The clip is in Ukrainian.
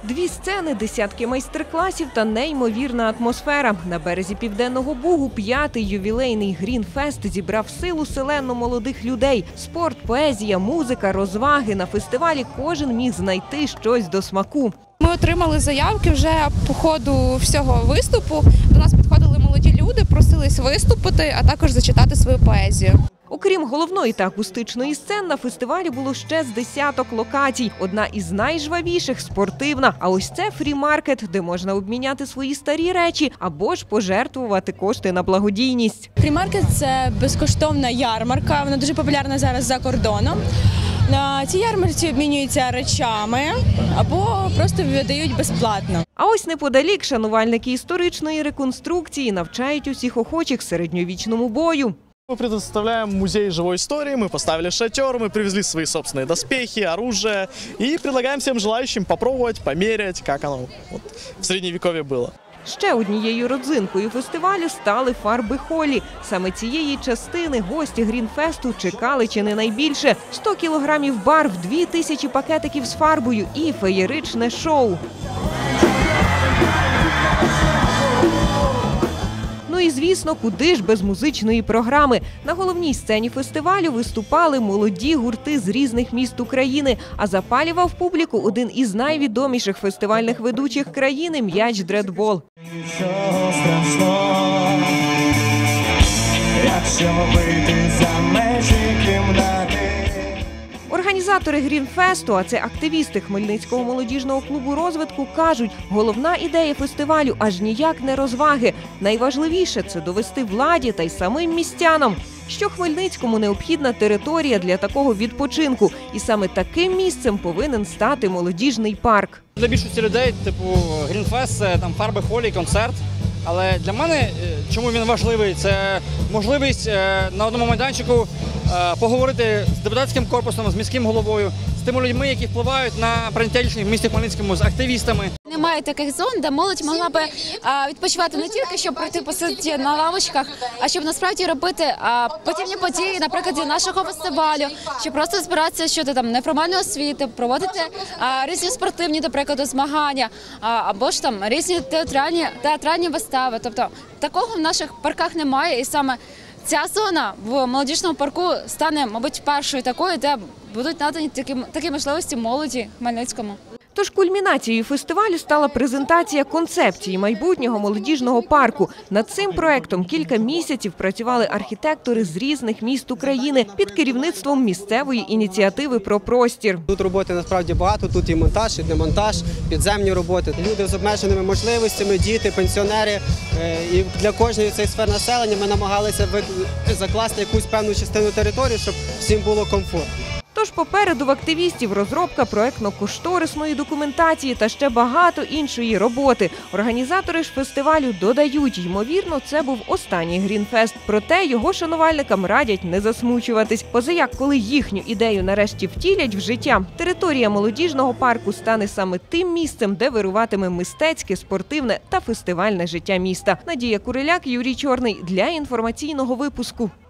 Дві сцени, десятки майстер-класів та неймовірна атмосфера. На березі Південного Бугу 5-й ювілейний Грін-фест зібрав силу селену молодих людей. Спорт, поезія, музика, розваги. На фестивалі кожен міг знайти щось до смаку. Ми отримали заявки вже по ходу всього виступу. До нас підходили молоді люди, просились виступити, а також зачитати свою поезію. Окрім головної та акустичної сцен, на фестивалі було ще з десяток локацій. Одна із найжвавіших – спортивна. А ось це фрі-маркет, де можна обміняти свої старі речі або ж пожертвувати кошти на благодійність. Фрі-маркет – це безкоштовна ярмарка, вона дуже популярна зараз за кордоном. На цій ярмарці обмінюються речами або просто віддають безплатно. А ось неподалік шанувальники історичної реконструкції навчають усіх охочих середньовічному бою. Мы предоставляем музей живой истории, мы поставили шатер, мы привезли свои собственные доспехи, оружие и предлагаем всем желающим попробовать, померять, как оно в средневековье было. Ще однією родзинкою фестивалю стали фарби Холі. Саме цієї частини гості Грін-фесту чекали чи не найбільше. 100 кілограмів барв, 2000 пакетиків з фарбою і феєричне шоу. Ну і, звісно, куди ж без музичної програми. На головній сцені фестивалю виступали молоді гурти з різних міст України, а запалював публіку один із найвідоміших фестивальних ведучих країни – «М'яч Дредбол». Нічого страшного, якщо вийти за межі кімнати. Організатори Грін-фесту, а це активісти Хмельницького молодіжного клубу розвитку, кажуть, головна ідея фестивалю аж ніяк не розваги. Найважливіше – це довести владі та й самим містянам, що Хмельницькому необхідна територія для такого відпочинку. І саме таким місцем повинен стати молодіжний парк. Для більшості людей, типу, Грін-фест – це там фарби Холі, концерт. Але для мене, чому він важливий, це можливість на одному майданчику поговорити з депутатським корпусом, з міським головою, з тими людьми, які впливають на прийняття рішень в місті Хмельницькому, з активістами. Немає таких зон, де молодь могла би відпочивати не тільки, щоб прийти посидіти на лавочках, а щоб насправді робити подібні події, наприклад, нашого фестивалю, щоб просто збиратися щодо там неформальної освіти, проводити різні спортивні, до прикладу, змагання, або ж там різні театральні вистави. Тобто такого в наших парках немає, і саме ця зона в молодіжному парку стане, мабуть, першою такою, де будуть надані такі можливості молоді Хмельницькому. Тож кульмінацією фестивалю стала презентація концепції майбутнього молодіжного парку. Над цим проектом кілька місяців працювали архітектори з різних міст України під керівництвом місцевої ініціативи «Про простір». Тут роботи насправді багато, тут і монтаж, і демонтаж, підземні роботи. Люди з обмеженими можливостями, діти, пенсіонери. І для кожної цієї сфер населення ми намагалися закласти якусь певну частину території, щоб всім було комфортно. Тож попереду в активістів розробка проектно-кошторисної документації та ще багато іншої роботи. Організатори ж фестивалю додають, ймовірно, це був останній Грін-фест. Проте його шанувальникам радять не засмучуватись. Позаяк, коли їхню ідею нарешті втілять в життя, територія молодіжного парку стане саме тим місцем, де вируватиме мистецьке, спортивне та фестивальне життя міста. Надія Куриляк, Юрій Чорний для інформаційного випуску.